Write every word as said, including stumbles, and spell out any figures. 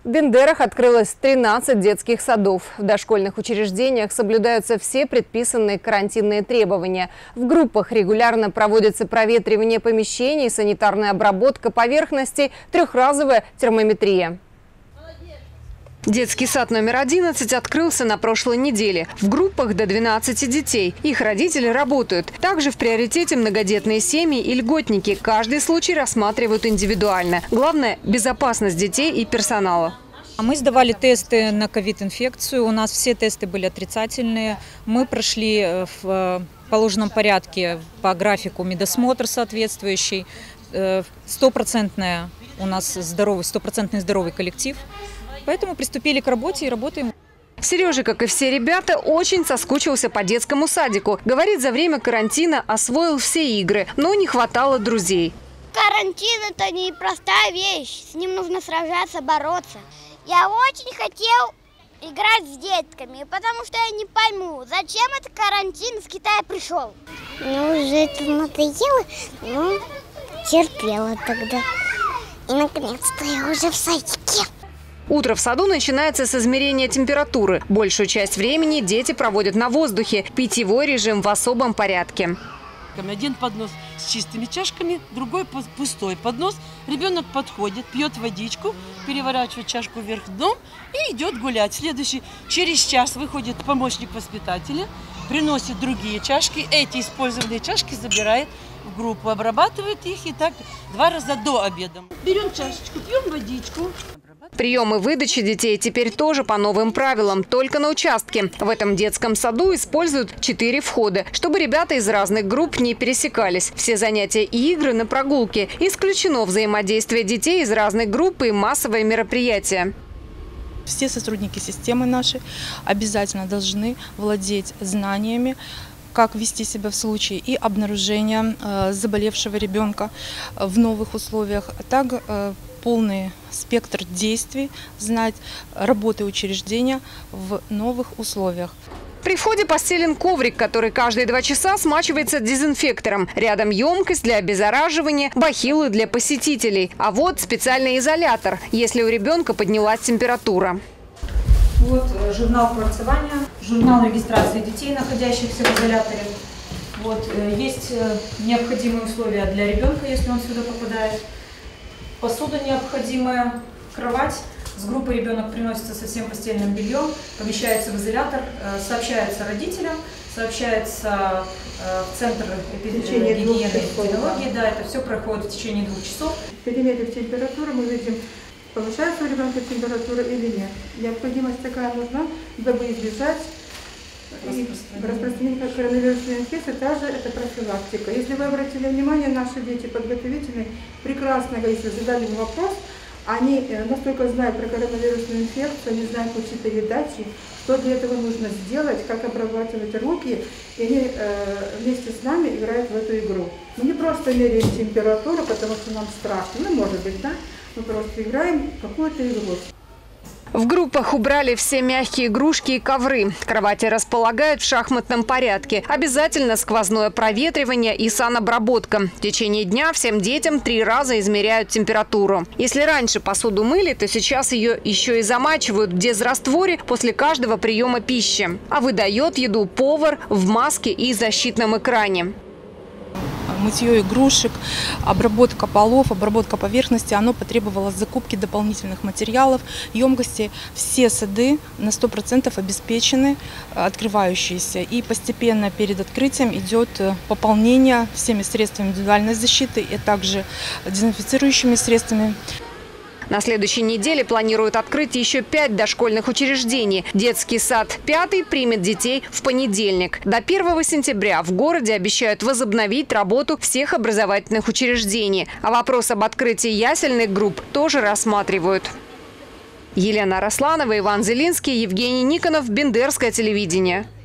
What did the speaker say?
В Бендерах открылось тринадцать детских садов. В дошкольных учреждениях соблюдаются все предписанные карантинные требования. В группах регулярно проводится проветривание помещений, санитарная обработка поверхностей, трехразовая термометрия. Детский сад номер одиннадцать открылся на прошлой неделе. В группах до двенадцати детей. Их родители работают. Также в приоритете многодетные семьи и льготники. Каждый случай рассматривают индивидуально. Главное – безопасность детей и персонала. Мы сдавали тесты на ковид-инфекцию. У нас все тесты были отрицательные. Мы прошли в положенном порядке по графику медосмотр соответствующий. Стопроцентная у нас здоровый, стопроцентный здоровый коллектив. Поэтому приступили к работе и работаем. Сережа, как и все ребята, очень соскучился по детскому садику. Говорит, за время карантина освоил все игры, но не хватало друзей. Карантин – это непростая вещь. С ним нужно сражаться, бороться. Я очень хотел играть с детками, потому что я не пойму, зачем этот карантин из Китая пришел. Ну, уже это надоело, ну, терпела тогда. И, наконец-то, я уже в садике. Утро в саду начинается с измерения температуры. Большую часть времени дети проводят на воздухе. Питьевой режим в особом порядке. Один поднос с чистыми чашками, другой пустой поднос. Ребенок подходит, пьет водичку, переворачивает чашку вверх дном и идет гулять. Следующий, через час выходит помощник воспитателя, приносит другие чашки. Эти использованные чашки забирает в группу, обрабатывает их, и так два раза до обеда. Берем чашечку, пьем водичку. Прием и выдача детей теперь тоже по новым правилам, только на участке. В этом детском саду используют четыре входа, чтобы ребята из разных групп не пересекались. Все занятия и игры на прогулке. Исключено взаимодействие детей из разных групп и массовые мероприятия. Все сотрудники системы наши обязательно должны владеть знаниями, как вести себя в случае и обнаружения э, заболевшего ребенка в новых условиях, а также э, полный спектр действий, знать работы учреждения в новых условиях. При входе постелен коврик, который каждые два часа смачивается дезинфектором. Рядом емкость для обеззараживания, бахилы для посетителей. А вот специальный изолятор, если у ребенка поднялась температура. Вот журнал кварцевания, журнал регистрации детей, находящихся в изоляторе. Вот, есть необходимые условия для ребенка, если он сюда попадает. Посуда необходимая, кровать. С группой ребенок приносится со всем постельным бельем, помещается в изолятор, сообщается родителям, сообщается в Центр гигиены и эпидемиологии. Да, это все проходит в течение двух часов. Перемерив температуру, мы видим, повышается у ребенка температура или нет. Необходимость такая нужна, дабы избежать распространения коронавирусной инфекции, также это профилактика. Если вы обратили внимание, наши дети подготовительные прекрасно, если задали им вопрос, они настолько знают про коронавирусную инфекцию, они знают пути передачи, что для этого нужно сделать, как обрабатывать руки, и они э, вместе с нами играют в эту игру. Мы не просто меряем температуру, потому что нам страшно, ну может быть, да, мы просто играем в какую-то игру. В группах убрали все мягкие игрушки и ковры. Кровати располагают в шахматном порядке. Обязательно сквозное проветривание и санобработка. В течение дня всем детям три раза измеряют температуру. Если раньше посуду мыли, то сейчас ее еще и замачивают в дезрастворе после каждого приема пищи. А выдает еду повар в маске и защитном экране. Мытье игрушек, обработка полов, обработка поверхности, оно потребовало закупки дополнительных материалов, емкости. Все сады на сто процентов обеспечены, открывающиеся. И постепенно перед открытием идет пополнение всеми средствами индивидуальной защиты и также дезинфицирующими средствами. На следующей неделе планируют открыть еще пять дошкольных учреждений. Детский сад «Пятый» примет детей в понедельник. До первого сентября в городе обещают возобновить работу всех образовательных учреждений. А вопрос об открытии ясельных групп тоже рассматривают. Елена Росланова, Иван Зелинский, Евгений Никонов, Бендерское телевидение.